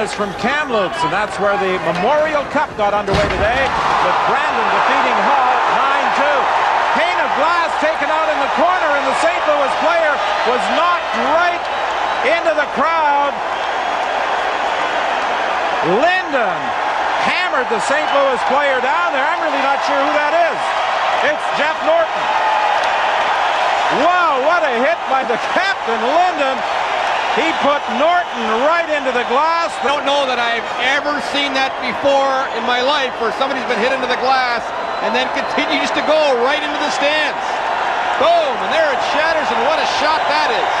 Fontanez from Kamloops, and that's where the Memorial Cup got underway today, with Brandon defeating Hall 9-2. Pane of glass taken out in the corner, and the St. Louis player was knocked right into the crowd. Linden hammered the St. Louis player down there. I'm really not sure who that is. It's Jeff Norton. Wow, what a hit by the captain, Linden. He put Norton right into the glass. I don't know that I've ever seen that before in my life, where somebody's been hit into the glass and then continues to go right into the stands. Boom, and there it shatters, and what a shot that is.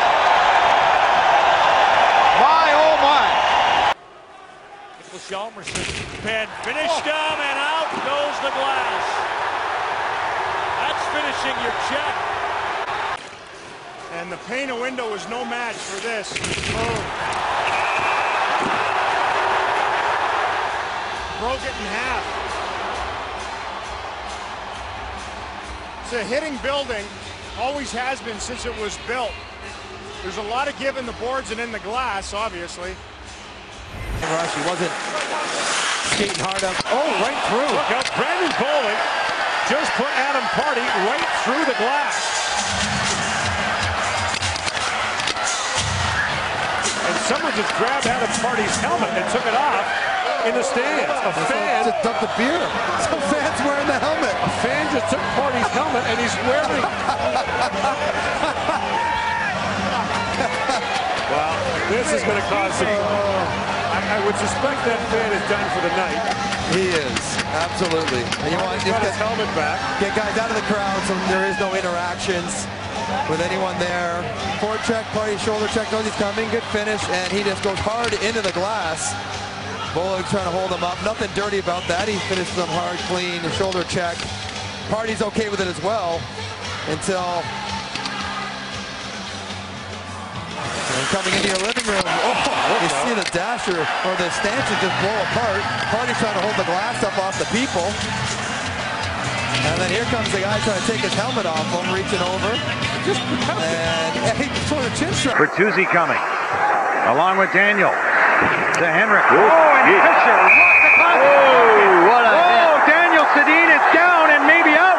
My, oh my. Hjalmarsson, pad finished him, and out goes the glass. That's finishing your check. And the Pena window is no match for this. Oh. Broke it in half. It's a hitting building, always has been since it was built. There's a lot of give in the boards and in the glass, obviously. Rush, he wasn't skating hard up. Oh, right through. Look out, Brandon Bollig just put Adam Party right through the glass. And someone just grabbed Adam Party's helmet and took it off in the stands. A fan just dumped the beer. Some fans wearing the helmet. A fan just took Party's helmet and he's wearing. Well, this is going to cause some. I would suspect that fan is done for the night. He is, absolutely. And you want to get his helmet back. Get guys out of the crowd so there is no interactions with anyone there. Forecheck, Party shoulder check, knows he's coming, good finish, and he just goes hard into the glass. Bollig trying to hold him up. Nothing dirty about that. He finished them hard, clean, shoulder check. Party's okay with it as well until coming into your living room. You see the dasher or the stanchion just blow apart. Party trying to hold the glass up off the people. And then here comes the guy trying to take his helmet off him, reaching over. And he's throwing a chin strap. Bertuzzi coming, along with Daniel. To Henrik. Oh, and Fisher. What a hit. Daniel Sedin is down and maybe out.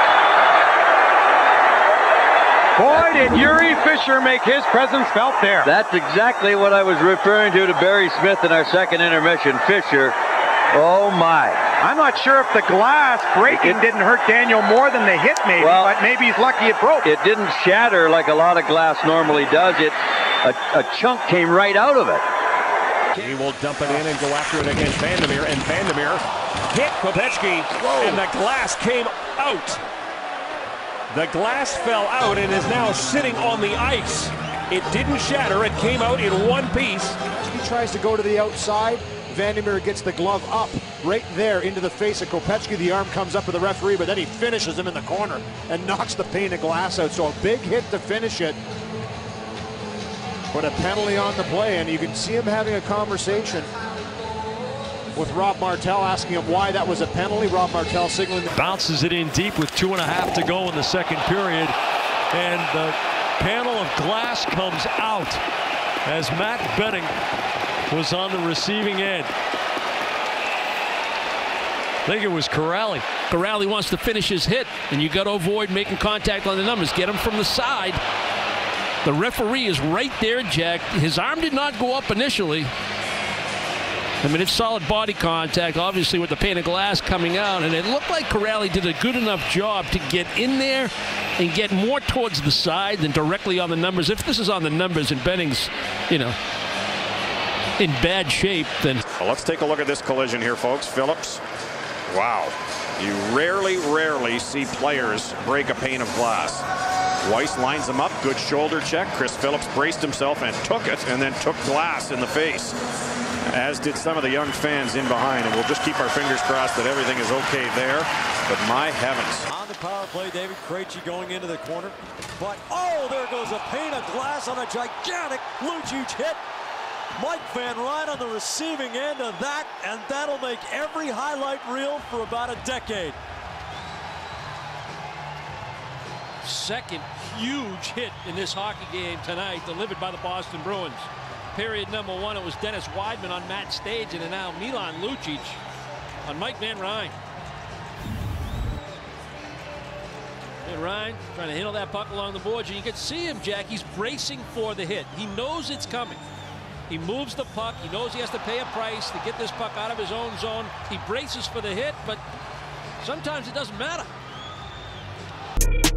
Boy, did Yuri Fisher make his presence felt there. That's exactly what I was referring to Barry Smith in our second intermission. Fisher, oh my. I'm not sure if the glass breaking didn't hurt Daniel more than the hit maybe, but maybe he's lucky it broke. It didn't shatter like a lot of glass normally does. A chunk came right out of it. He will dump it in and go after it against Vandermeer, and Vandermeer hit Kopechki, and the glass came out. The glass fell out and is now sitting on the ice. It didn't shatter, it came out in one piece. He tries to go to the outside. Vandermeer gets the glove up right there into the face of Kopechki. The arm comes up to the referee, but then he finishes him in the corner and knocks the pane of glass out. So a big hit to finish it. But a penalty on the play, and you can see him having a conversation with Rob Martel, asking him why that was a penalty. Rob Martel signaling. Bounces it in deep with 2.5 to go in the second period, and the panel of glass comes out as Matt Benning was on the receiving end. I think it was Corrali. Corrali wants to finish his hit, and you got to avoid making contact on the numbers. Get him from the side. The referee is right there, Jack. His arm did not go up initially. I mean, it's solid body contact, obviously, with the pane of glass coming out, and it looked like Corrali did a good enough job to get in there and get more towards the side than directly on the numbers. If this is on the numbers and Benning's, in bad shape, then... Well, let's take a look at this collision here, folks. Phillips. Wow. You rarely see players break a pane of glass. Weiss lines him up, good shoulder check. Chris Phillips braced himself and took it, and then took glass in the face, as did some of the young fans in behind. And we'll just keep our fingers crossed that everything is okay there. But my heavens. On the power play, David Krejci going into the corner. But, oh, there goes a pane of glass on a gigantic Lucic hit. Mike Van Ryn on the receiving end of that, and that'll make every highlight reel for about a decade. Second huge hit in this hockey game tonight, delivered by the Boston Bruins. period number 1, it was Dennis Weidman on Matt Stage, and now Milan Lucic on Mike Van Ryn. Van Ryn trying to handle that puck along the boards, and you can see him, Jack. He's bracing for the hit. He knows it's coming. He moves the puck. He knows he has to pay a price to get this puck out of his own zone. He braces for the hit, but sometimes it doesn't matter.